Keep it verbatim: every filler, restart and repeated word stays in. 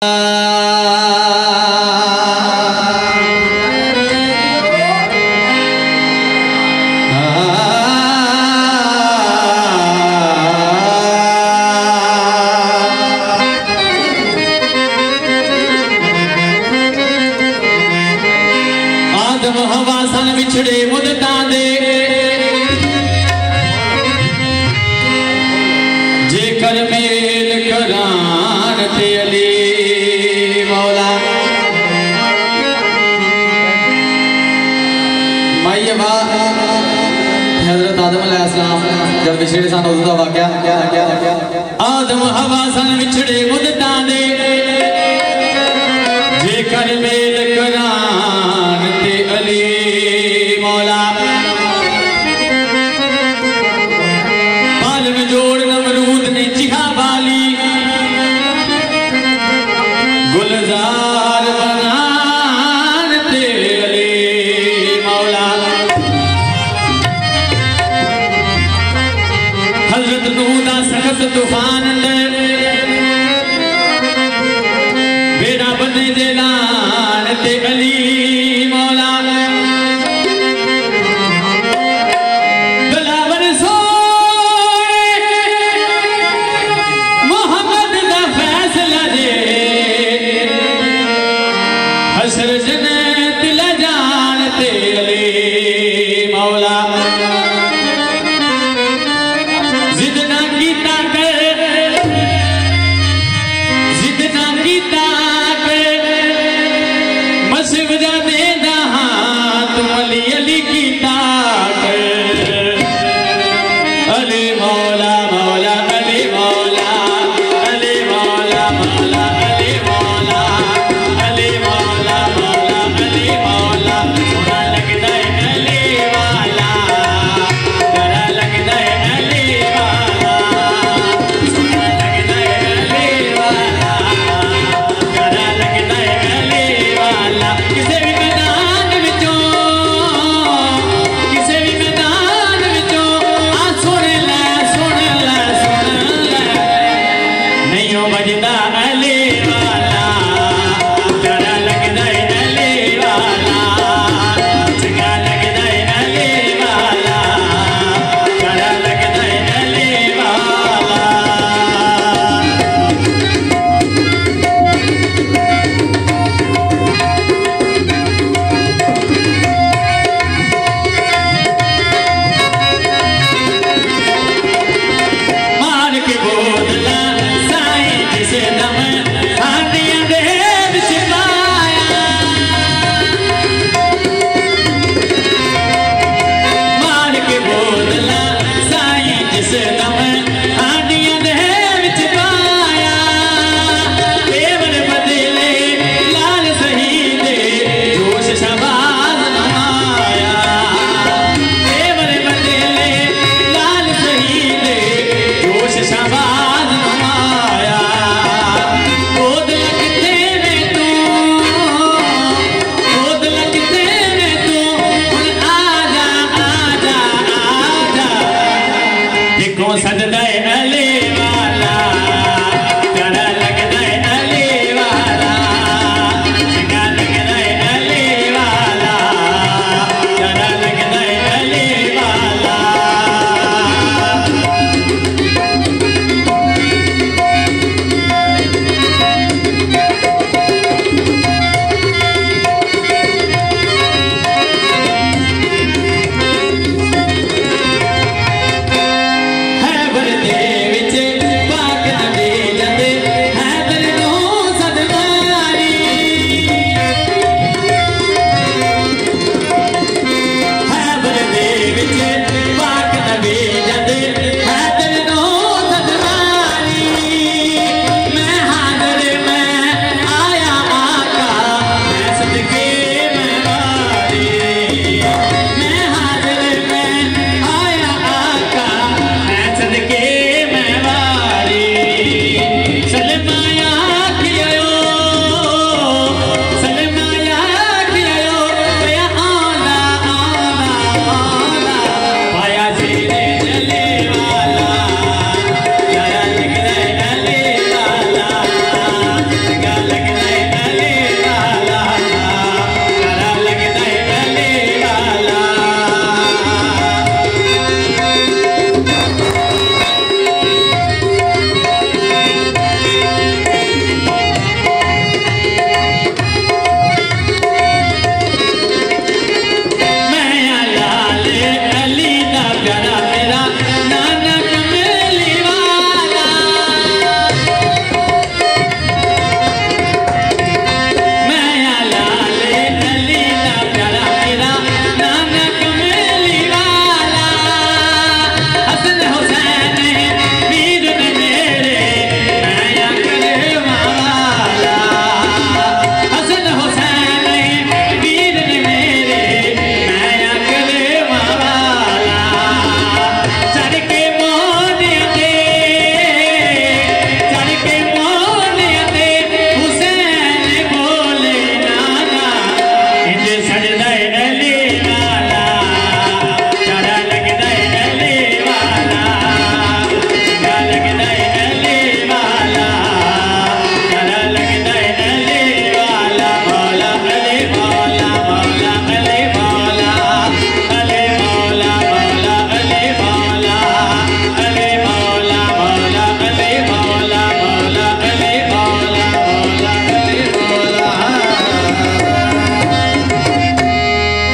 आदम हवा सन विछड़े मुदतां दे जेकर मेल करान ते अली मौला माई वाह हजरत आदम अलैहिस्सलाम जब विछड़े सन उस दा वाकया क्या क्या क्या आदम हवा सन विछड़े मुदतां दे जेकर मेल करान ते अली मौला बाल में जोड़ नमरूद ने चिहा बाली गुलजार बनान ते अली मौला हजरत नूह दा सख्त तूफान अंदर बेड़ा बने दे लान ते अली मौला दलावर सोने मोहम्मद दा फैसला दे हसर जन